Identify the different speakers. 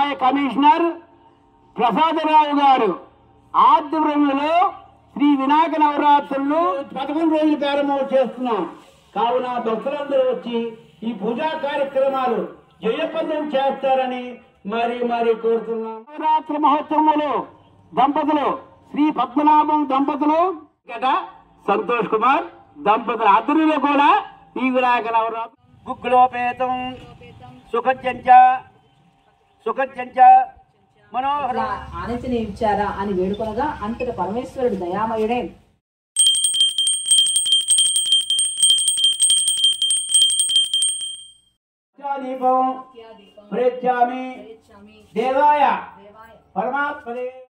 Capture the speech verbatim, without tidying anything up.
Speaker 1: సహాయ కమిషనర్ ప్రసాదరావు గారు ఆధ్వర్యంలో శ్రీ వినాయక నవరాత్రులు పదకొండు రోజులు ప్రారంభం చేస్తున్నాం. కావున భక్తులందరూ వచ్చి ఈ పూజా కార్యక్రమాలు జయప్రదం చేస్తారని మరి మరి కోరుతున్నాం. నవరాత్రి మహోత్సవంలో దంపతులు శ్రీ పద్మనాభం దంపతులు గట సంతోష్ కుమార్ దంపతుల ఆధ్వర్యంలో కూడా ఈ వినాయక నవరాత్రి గుగ్లోపేతం సుఖజ్యంచ సుఖజ్యంచ మనోహర
Speaker 2: ఆనతిని ఇచ్చారా అని వేడుకొనగా అంతట పరమేశ్వరుడు దయామయుడే
Speaker 1: దీపం ప్రయచ్చామి దేవాయ పరమాత్మనే